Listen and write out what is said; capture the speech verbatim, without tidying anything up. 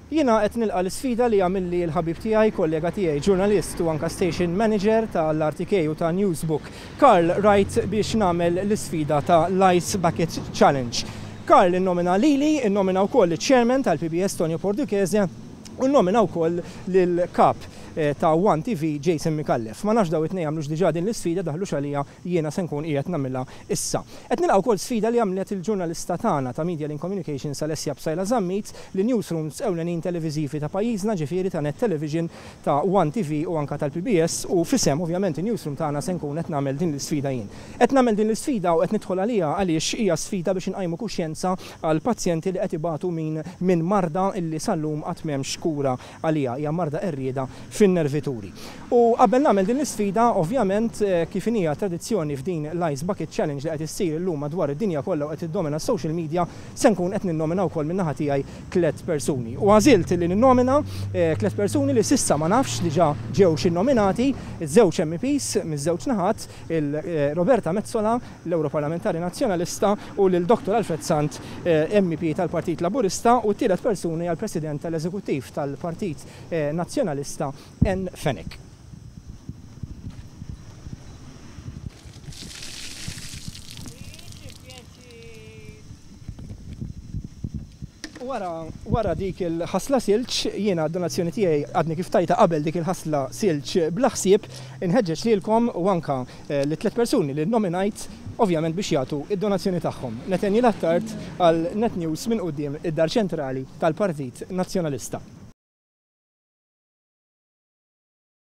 Jiena qed nilqa' l-isfida li għamilli l-ħabib tiegħi, kollega tiegħi, ġurnalist u anke station manager tal-R T K u ta' Newsbook, Karl Wright, biex nagħmel l-isfida ta' l-Ice Bucket Challenge. Karl innomina lili, innomina wkoll iċ-chairman tal-P B S Tonio Portuguese u nnomina wkoll lill-kap ta' One T V Jason Mikallef. Ma nafx daw it-tnejn għamlux diġà din l-isfida daħlux għalija jiena se nkun qiegħed nagħmilha issa. Qed nilqgħu wkoll sfida li għamlet il-ġurnalista tagħna ta' Media Link Communications Alessia Bsajla Zammit li newsrooms ewlenin televiżivi ta' pajjiżna ġifieri ta' Net Television ta' One T V u anke tal-P B S u fisem ovvjament in-newsroom tagħna se nkun qed nagħmel din l-isfida jien. Qed nagħmel din l-isfida u qed nidħol għalija għaliex hija sfida biex inqajmu kuxjenza għal pazjenti li qed ibatu min minn marda illi sallum qatt m'hemmx kura għalija, hija marda qerrieda fin-nervituri. U qabel nagħmel din l-isfida, ovvjament kif hija tradizzjoni f'din l-Ice Bucket Challenge li qed issir illum madwar id-dinja kollha u qed iddomina s-social media, se nkun qed ninnomina wkoll min-naħa tiegħi tliet persuni. U għażilt li ninnomina tliet persuni li s'issa ma nafx diġà ġew xi nominati, iż-żewġ M Ps miż-żewġ naħat, il-Roberta Mezzola, l-Europarlamentari Nazzjonalista u lil Doktor Alfred Sant, M P tal-Partit Laburista u t-tielet persuni għall-President tal-Eżekuttiv tal-Partit Nazzjonalista N. Fenwick. Wara, wara dik il-ħasla silġ, jiena d-donazzjoni tiegħi għadni kif tajta qabel dik il-ħasla silġ bla ħsieb, inħeġġeġ lilkom u anke li tliet persuni li nominajt ovvjament biex jagħtu id-donazzjoni tagħhom. Nathaniel Attard għal Net News minn quddiem id-Dar Ċentrali tal-Partit Nazzjonalista.